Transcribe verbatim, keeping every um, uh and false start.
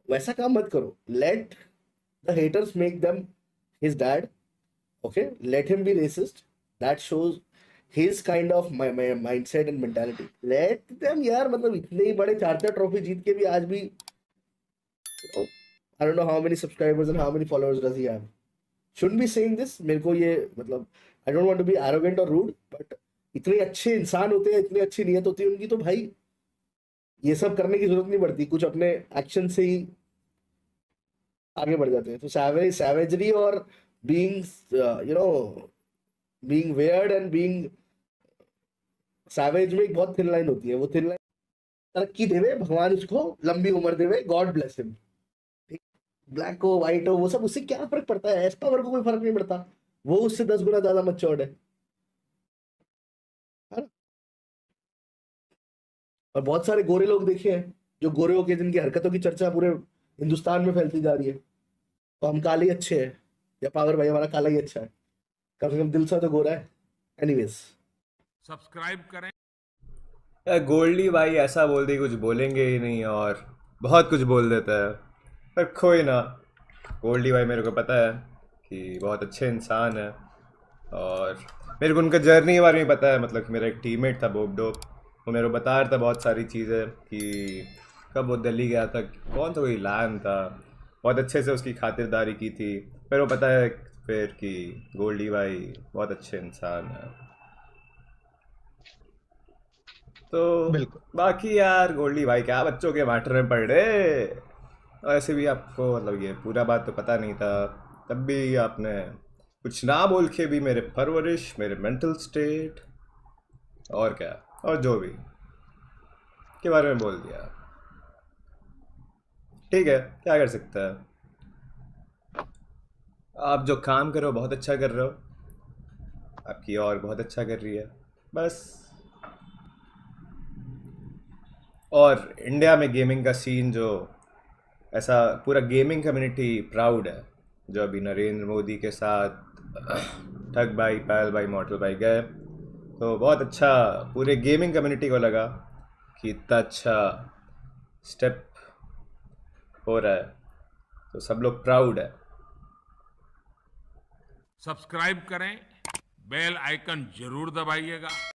वैसा काम मत करो। Let the haters make them his dad, okay, let him be racist, that shows his kind of mindset and mentality. Let them यार, मतलब इतने ही बड़े चार चार ट्रॉफी जीत के भी आज भी, I don't know how many subscribers and how many followers does he have. Shouldn't be saying this, मेरे को ये मतलब, I don't want to be arrogant और रूड, बट इतने अच्छे इंसान होते हैं, इतनी अच्छी नीयत होती है उनकी, तो भाई ये सब करने की जरूरत नहीं पड़ती, कुछ अपने एक्शन से ही आगे बढ़ जाते हैं। तो सैवेज सैवेजरी और being you know being weird and being savage में एक बहुत थिन लाइन होती है। वो थिन लाइन, तरक्की देवे भगवान, उसको लंबी उम्र देवे, गॉड ब्लेस हिम। ठीक, ब्लैक हो व्हाइट हो वो सब, उससे क्या फर्क पड़ता है? एस पावर को कोई फर्क नहीं पड़ता, वो उससे दस गुना ज्यादा मच्योर्ड है है ना? और बहुत सारे गोरे लोग देखे हैं, जो गोरे होके जिनकी हरकतों की चर्चा पूरे हिंदुस्तान में फैलती जा रही है। तो हम काले ही अच्छे हैं, या पावर भाई हमारा काला ही अच्छा है, कम से कम दिल से तो गोरा है। एनीवेज, सब्सक्राइब करें। यार गोल्डी भाई ऐसा बोल दी कुछ बोलेंगे ही नहीं, और बहुत कुछ बोल देता है। पर कोई ना, गोल्डी भाई मेरे को पता है कि बहुत अच्छे इंसान है। और मेरे को उनका जर्नी के बारे में पता है, मतलब कि मेरा एक टीममेट था बोबडो, वो मेरे को बता रहा था बहुत सारी चीज़ें कि कब वो दिल्ली गया था, कौन सा कोई लैन था, बहुत अच्छे से उसकी खातिरदारी की थी। फिर वो पता है फिर कि गोल्डी भाई बहुत अच्छे इंसान है। तो बिल्कुल। बाकी यार गोल्डी भाई क्या बच्चों के मैटर में पड़ रहे। और ऐसे भी आपको मतलब ये पूरा बात तो पता नहीं था, तब भी आपने कुछ ना बोल के भी मेरे परवरिश, मेरे मेंटल स्टेट और क्या, और जो भी के बारे में बोल दिया। ठीक है, क्या कर सकता है। आप जो काम कर रहे हो बहुत अच्छा कर रहे हो, आपकी और बहुत अच्छा कर रही है बस। और इंडिया में गेमिंग का सीन जो ऐसा, पूरा गेमिंग कम्युनिटी प्राउड है। जो अभी नरेंद्र मोदी के साथ ठग भाई, पायल भाई, मॉडल भाई गए, तो बहुत अच्छा पूरे गेमिंग कम्युनिटी को लगा कि इतना अच्छा स्टेप हो रहा है, तो सब लोग प्राउड है। सब्सक्राइब करें, बेल आइकन जरूर दबाइएगा।